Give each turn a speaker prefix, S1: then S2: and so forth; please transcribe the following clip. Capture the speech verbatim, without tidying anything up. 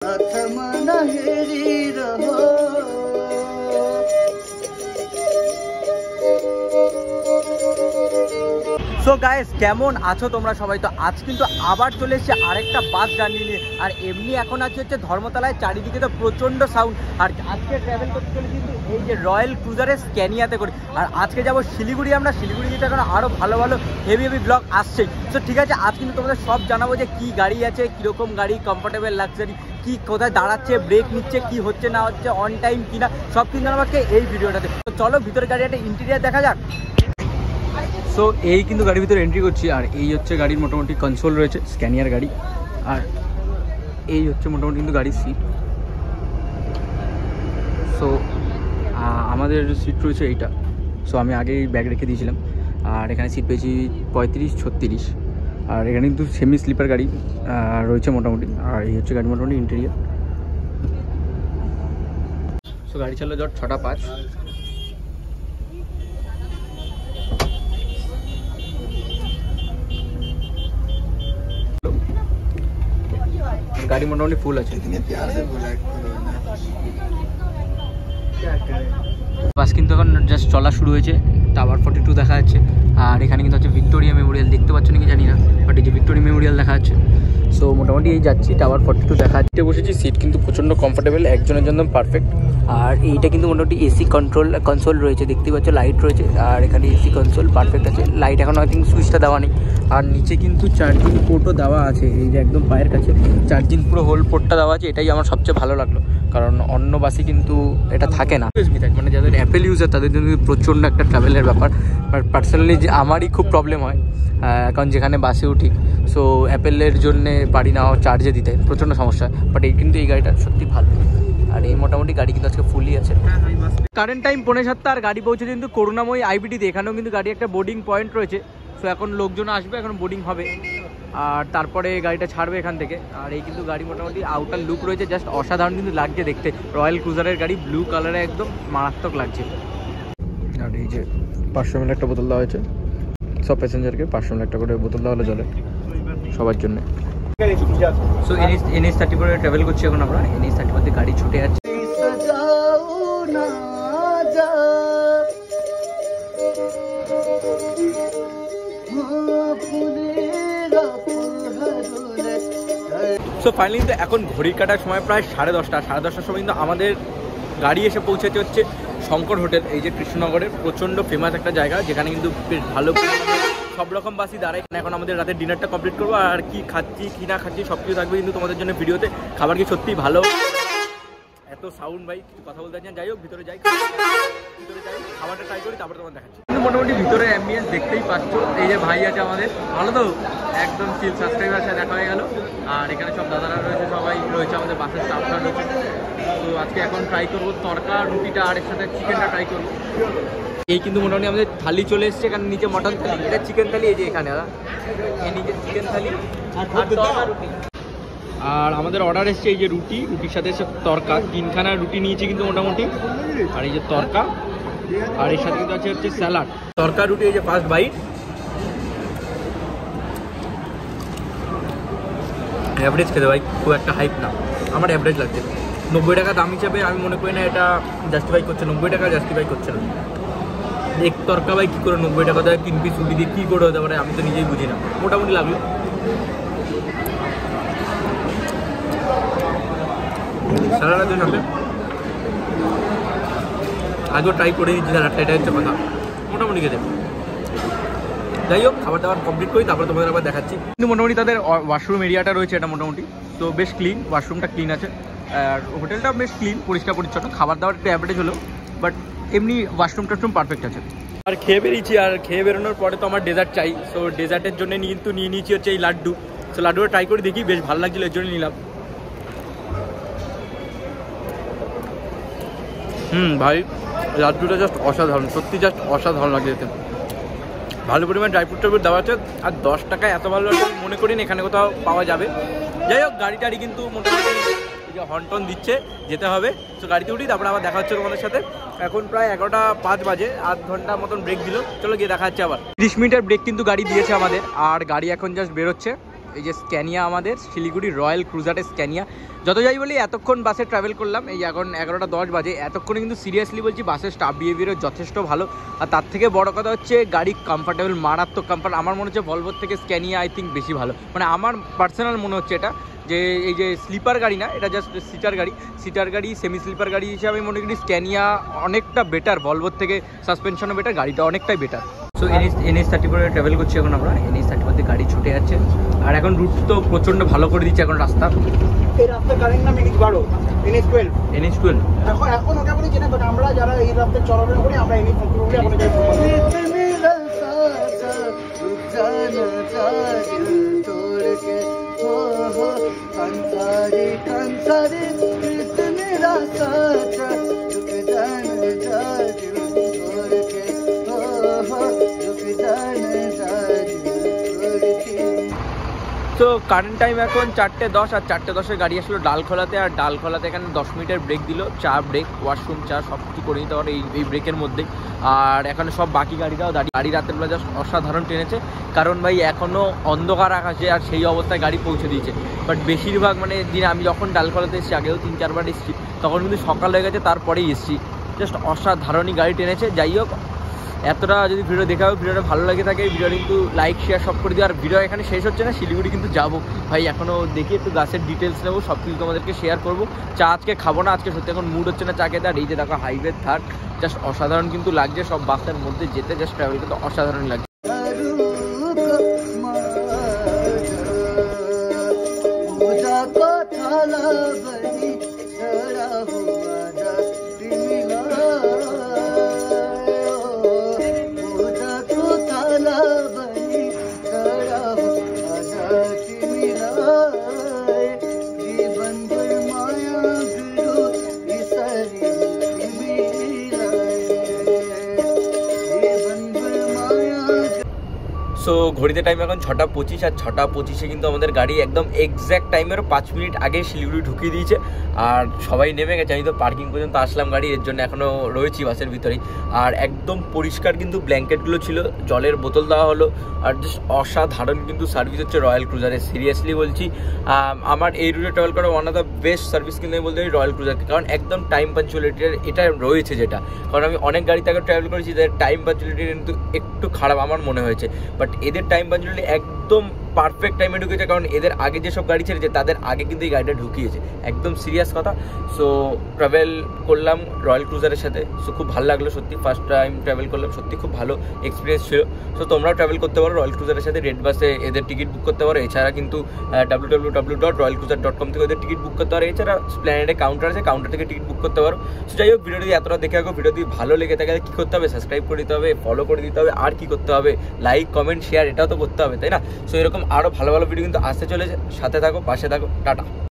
S1: So guys, কেমন আছো তোমরা সবাই? তো আজ কিন্তু আবার চলে এসেছে আরেকটা বাস জার্নি নিয়ে। আর এমনি এখন আছে হচ্ছে ধর্মতলায়, চারিদিকে তো প্রচণ্ড সাউন্ড। আর আজকে ট্রাভেল করতে চলে কিন্তু এই যে রয়্যাল ক্রুজারের স্ক্যানিয়াতে করে। আর আজকে যাবো শিলিগুড়ি। আমরা শিলিগুড়ি যেতে এখন আরও ভালো ভালো হেভি হেভি ব্লগ আসছে। তো ঠিক আছে, আজ কিন্তু তোমাদের সব জানাবো যে কী গাড়ি আছে, কীরকম গাড়ি, কমফোর্টেবল লাক্সারি, কি কোথায় দাঁড়াচ্ছে, ব্রেক নিচ্ছে, কি হচ্ছে না হচ্ছে, অন টাইম কিনা, সব কিন্তু আমাকে এই ভিডিওটাতে। তো চলো ভিতরে গাড়ি একটা ইন্টেরিয়ার দেখা যাক। সো এই কিন্তু গাড়ির ভিতরে এন্ট্রি করছি। আর এই হচ্ছে গাড়ির মোটামুটি কনসোল রয়েছে, স্ক্যানিয়ার গাড়ি। আর এই হচ্ছে মোটামুটি কিন্তু গাড়ির সিট। সো আমাদের সিট রয়েছে এইটা। সো আমি আগেই ব্যাগ রেখে দিয়েছিলাম। আর এখানে সিট পেয়েছি পঁয়ত্রিশ ছত্রিশ। আর এখানে কিন্তু সেমি স্লিপার গাড়ি রয়েছে মোটামুটি। আর এই হচ্ছে গাড়ি মোটামুটি ইন্টেরিয়ার। সো গাড়ি চাললো জট ছটা পাঁচ। গাড়ি মোটামুটি ফুল আছে। বাস কিন্তু এখন জাস্ট চলা শুরু হয়েছে। টাওয়ার ফর্টি টু দেখা যাচ্ছে। আর এখানে কিন্তু হচ্ছে ভিক্টোরিয়া মেমোরিয়াল, দেখতে পাচ্ছ নাকি জানি না, বাট এই যে ভিক্টোরিয়া মেমোরিয়াল দেখা যাচ্ছে। সো মোটামুটি এই যাচ্ছি, টাওয়ার ফর্টি টু দেখা যাচ্ছে। বসেছি, সিট কিন্তু প্রচণ্ড কমফোর্টেবল, একজনের জন্য পারফেক্ট। আর এইটা কিন্তু মোটামুটি এসি কন্ট্রোল কনসোল রয়েছে, দেখতে পাচ্ছ লাইট রয়েছে। আর এখানে এসি কনসোল পারফেক্ট আছে। লাইট এখন আই থিঙ্ক সুইচটা দেওয়া নেই। আর নিচে কিন্তু চার্জিং পোর্টও দেওয়া আছে, এই যে একদম পায়ের কাছে চার্জিং পুরো হোল পোর্টটা দেওয়া আছে। এটাই আমার সবচেয়ে ভালো লাগলো, কারণ অন্য বাসে কিন্তু এটা থাকে না। মানে যাদের অ্যাপেল ইউজার তাদের জন্য প্রচণ্ড একটা ট্রাভেলের ব্যাপার। বাট পার্সোনালি যে আমারই খুব প্রবলেম হয়, কারণ যেখানে বাসে উঠি, সো অ্যাপেলের জন্যে পারি না চার্জে দিতে, প্রচণ্ড সমস্যা। বাট এই কিন্তু এই গাড়িটা সত্যি ভালো। আর এই মোটামুটি গাড়ি কিন্তু আজকে ফুলই আছে। কারেন্ট টাইম পৌনে সাতটা। আর গাড়ি পৌঁছে কিন্তু করুণাময়ী আইবিটিতে। এখানেও কিন্তু গাড়ি একটা বোর্ডিং পয়েন্ট রয়েছে। সো এখন লোকজন আসবে, এখন বোর্ডিং হবে। আর তারপরে গাড়িটা ছাড়বে এখান থেকে। আর এই কিন্তু গাড়ি মোটামুটি আউটার লুক রয়েছে জাস্ট অসাধারণ কিন্তু লাগছে দেখতে। রয়্যাল ক্রুজারের গাড়ি, ব্লু কালারে একদম মারাত্মক লাগছে। আর এই যে পাঁচশো মিল একটা বোতল দেওয়া হয়েছে সব প্যাসেঞ্জারকে। পাঁচশো মিল একটা করে বোতল দেওয়া হলে চলে সবার জন্য। সো এনএস এনএস থার্টি ফোরে ট্রাভেল করছি এখন আমরা। এনএস থার্টি ফোর দিয়ে গাড়ি ছুটে যাচ্ছে। সো ফাইনালি তো এখন ঘড়ির কাটার সময় প্রায় সাড়ে দশটা। সাড়ে দশটার সময় কিন্তু আমাদের গাড়ি এসে পৌঁছাতে হচ্ছে শঙ্কর হোটেল, এই যে কৃষ্ণনগরের প্রচণ্ড ফেমাস একটা জায়গা, যেখানে কিন্তু বেশ ভালো সব রকম বাসই দাঁড়ায়। এখন আমাদের রাতের ডিনারটা কমপ্লিট করবো। আর কি খাচ্ছি কি না খাচ্ছি সব কিছু থাকবে কিন্তু তোমাদের জন্য ভিডিওতে। খাবার কি সত্যিই ভালো, এত সাউন্ড ভাই কিছু কথা বলতে চাই। যাই হোক ভিতরে যাই, ভিতরে যাই, খাবারটা ট্রাই করি, তারপরে তোমার দেখাচ্ছি। কিন্তু মোটামুটি ভিতরে অ্যাম্বিয়েন্স দেখতেই পাচ্ছ। এই যে ভাই আছে আমাদের, ভালো তো একদম চিল সাবস্ক্রাইবার সাথে দেখা হয়ে গেল। আর এখানে সব দাদারা রয়েছে, সবাই রয়েছে, আমাদের বাসের স্টাফরা রয়েছে। তো আজকে এখন ট্রাই করবো তরকা রুটিটা, আর এর সাথে চিকেনটা ট্রাই করবো। এই কিন্তু মোটামুটি আমাদের থালি চলে এসছে। এখানে নিচে মটন থালি, এটা চিকেন থালি। এই যে এখানে এই নিচে চিকেন থালি আর তরকা রুটি। আর আমাদের অর্ডার এসছে এই যে রুটি, রুটির সাথে এসে তরকা। তিনখানা রুটি নিয়েছি কিন্তু মোটামুটি। আর এই যে তরকা, আর এর সাথে কিন্তু আছে হচ্ছে স্যালাড। তরকা রুটি এই যে ফার্স্ট বাইট। অ্যাভারেজ খেতে ভাই, খুব একটা হাইপ না, আমার অ্যাভারেজ লাগছে। নব্বই টাকা দাম হিসাবে আমি মনে করি না এটা জাস্টিফাই করছে। নব্বই টাকা জাস্টিফাই করছে না। এক তরকা ভাই কী করে নব্বই টাকা দেয়, তিন পিস রুটি দিয়ে কী করে হতে পারে আমি তো নিজেই বুঝি না। মোটামুটি লাগলো। স্যালাড আছে সাথে, আগেও ট্রাই করে দিচ্ছি স্যালাডটা, এটা হচ্ছে কথা। মোটামুটি খেতে। যাই হোক খাবার দাবার কমপ্লিট করি, তারপরে তোমাদের আবার দেখাচ্ছি। কিন্তু মোটামুটি তাদের ওয়াশরুম এরিয়াটা রয়েছে, এটা মোটামুটি তো বেশ ক্লিন, ওয়াশরুমটা ক্লিন আছে। আর হোটেলটা বেশ ক্লিন, পরিষ্কার পরিচ্ছন্ন। খাবার দাবার একটু অ্যাভারেজ হলো, বাট এমনি ওয়াশরুম টাশরুম পারফেক্ট আছে। আর খেয়ে বেরিয়েছি। আর খেয়ে বেরোনোর পরে তো আমার ডেজার্ট চাই। সো ডেজার্টের জন্য কিন্তু নিয়ে নিয়েছি হচ্ছে এই লাড্ডু। সো লাড্ডুটা ট্রাই করে দেখি, বেশ ভালো লাগছিলো, এর জন্য নিলাম। হুম ভাই, লাড্ডুটা জাস্ট অসাধারণ, সত্যি জাস্ট অসাধারণ লাগে যেতে। ভালো পরিমাণ ড্রাই ফ্রুট টাইপের দেওয়া আছে। আর দশ টাকায় এত ভালো মনে করি না এখানে কোথাও পাওয়া যাবে। যাই হোক গাড়ি টাড়ি কিন্তু মোটামুটি যে হন্টন দিচ্ছে, যেতে হবে। তো গাড়িতে উঠি, তারপরে আবার দেখা হচ্ছে তোমাদের সাথে। এখন প্রায় এগারোটা পাঁচ বাজে, আধ ঘন্টা মতন ব্রেক দিল। চলো গিয়ে দেখা হচ্ছে আবার। তিরিশ মিনিটের ব্রেক কিন্তু গাড়ি দিয়েছে আমাদের। আর গাড়ি এখন জাস্ট বেরোচ্ছে। এই যে স্ক্যানিয়া, আমাদের শিলিগুড়ি রয়্যাল ক্রুজারের স্ক্যানিয়া। যত যাই বলি এতক্ষণ বাসে ট্রাভেল করলাম, এই এখন এগারোটা দশ বাজে, এতক্ষণে কিন্তু সিরিয়াসলি বলছি বাসের স্টাফ বিহেভিয়ারও যথেষ্ট ভালো। আর তার থেকে বড় কথা হচ্ছে গাড়ি কমফর্টেবল, মারাত্মক কমফর্ট। আমার মনে হচ্ছে ভলভোর থেকে স্ক্যানিয়া আই থিঙ্ক বেশি ভালো, মানে আমার পার্সোনাল মনে হচ্ছে এটা, যে এই যে স্লিপার গাড়ি না, এটা জাস্ট সিটার গাড়ি। সিটার গাড়ি সেমি স্লিপার গাড়ি হিসাবে আমি মনে করি স্ক্যানিয়া অনেকটা বেটার, ভলভোর থেকে সাসপেনশনও বেটার, গাড়িটা অনেকটাই better. So NS NS thirty ফোরে ট্রাভেল করছি এখন আমরা। এনএস থার্টি ফোর গাড়ি ছুটে যাচ্ছে, আর এখন রুট তো প্রচণ্ড ভালো করে দিচ্ছে এখন রাস্তা।
S2: এই রাস্তার কারেন্ট নাম এনএস বারো, এনএস টুয়েলভ,
S1: এনএস টুয়েলভ
S2: এখন এখন ওটা বলি চেনে, বাট আমরা যারা এই রাস্তায় চলাফেরা করি আমরা এনএস থার্টি ফোর এখন যাই।
S1: তো কারেন্ট টাইম এখন চারটে দশ, আর চারটে দশের গাড়ি আসলো ডালখোলাতে। আর ডালখোলাতে এখানে দশ মিনিটের ব্রেক দিল, চা ব্রেক, ওয়াশরুম, চা সব কিছু করে নিতে পারে এই এই ব্রেকের মধ্যে। আর এখানে সব বাকি গাড়িরাও দাঁড়িয়ে, গাড়ি রাতের বেলা জাস্ট অসাধারণ টেনেছে, কারণ ভাই এখনও অন্ধকার আকাশে আর সেই অবস্থায় গাড়ি পৌঁছে দিয়েছে। বাট বেশিরভাগ মানে দিন আমি যখন ডালখোলাতে এসেছি, আগেও তিন চারবার এসেছি, তখন কিন্তু সকাল হয়ে গেছে তারপরেই এসেছি। জাস্ট অসাধারণই গাড়ি টেনেছে। যাই হোক, এতটা যদি ভিডিও দেখা হবে, ভিডিওটা ভালো লাগে থাকে, ভিডিও কিন্তু লাইক শেয়ার সব করে দিও। আর ভিডিও এখানে শেষ হচ্ছে না, শিলিগুড়ি কিন্তু যাবো ভাই, এখনও দেখি একটু গাছের ডিটেলস নেবো, সব কিছু তোমাদেরকে শেয়ার করবো। চা আজকে খাবো না, আজকে সত্যি এখন মুড হচ্ছে না চা খেতে। আর এই যে দেখো হাইওয়ে থার্ড, জাস্ট অসাধারণ কিন্তু লাগছে, সব বাসের মধ্যে যেতে জাস্ট ট্রাভেল কিন্তু অসাধারণ লাগছে। সো ঘড়িতে টাইম এখন ছটা পঁচিশ, আর ছটা পঁচিশে কিন্তু আমাদের গাড়ি একদম এক্স্যাক্ট টাইমের পাঁচ মিনিট আগে শিলিগুড়ি ঢুকিয়ে দিয়েছে। আর সবাই নেমে গেছে, আমি তো পার্কিং পর্যন্ত আসলাম গাড়ি, এর জন্য এখনও রয়েছি বাসের ভিতরেই। আর একদম পরিষ্কার কিন্তু ব্ল্যাঙ্কেটগুলো ছিল, জলের বোতল দেওয়া হলো, আর জাস্ট অসাধারণ কিন্তু সার্ভিস হচ্ছে রয়্যাল ক্রুজারে। সিরিয়াসলি বলছি, আমার এই রুটে ট্রাভেল করা one of the best service কিন্তু আমি বলতে পারি রয়্যাল ক্রুজারকে, কারণ একদম টাইম পাঞ্চুয়ালিটির এটা রয়েছে যেটা, কারণ আমি অনেক গাড়িতে আগে ট্রাভেল করেছি যাদের টাইম পাঞ্চুয়ালিটি কিন্তু একটু খারাপ আমার মনে হয়েছে, বাট এদের টাইম পাঞ্চুয়ালিটি একদম পারফেক্ট টাইমে ঢুকেছে, কারণ এদের আগে যেসব গাড়ি ছেড়েছে তাদের আগে কিন্তু এই গাড়িটা ঢুকিয়েছে, একদম সিরিয়াস কথা। সো ট্রাভেল করলাম রয়্যাল ক্রুজারের সাথে, সো খুব ভালো লাগলো সত্যি, ফার্স্ট টাইম ট্রাভেল করলাম, সত্যি খুব ভালো এক্সপিরিয়েন্স ছিল। সো তোমরাও ট্রাভেল করতে পারো রয়্যাল ক্রুজারের সাথে, রেড বাসে এদের টিকিট বুক করতে পারো, এছাড়া কিন্তু W W W dot Royal Cruiser dot com থেকে এদের টিকিট বুক করতে পারো, এছাড়া স্প্ল্যানেডে কাউন্টার আছে, কাউন্টার থেকে টিকিট বুক করতে পারো। সো যাই হোক, ভিডিওটি এতটা দেখে রাখো, ভিডিও যদি ভালো লেগে থাকে কী করতে হবে, সাবস্ক্রাইব করে দিতে হবে, ফলো করে দিতে হবে, আর কি করতে হবে, লাইক কমেন্ট শেয়ার এটাও তো করতে হবে, তাই না? সো এরকম আরও ভালো ভালো ভিডিও কিন্তু আসতে চলেছে, সাথে থাকো, পাশে থাকো, টাটা।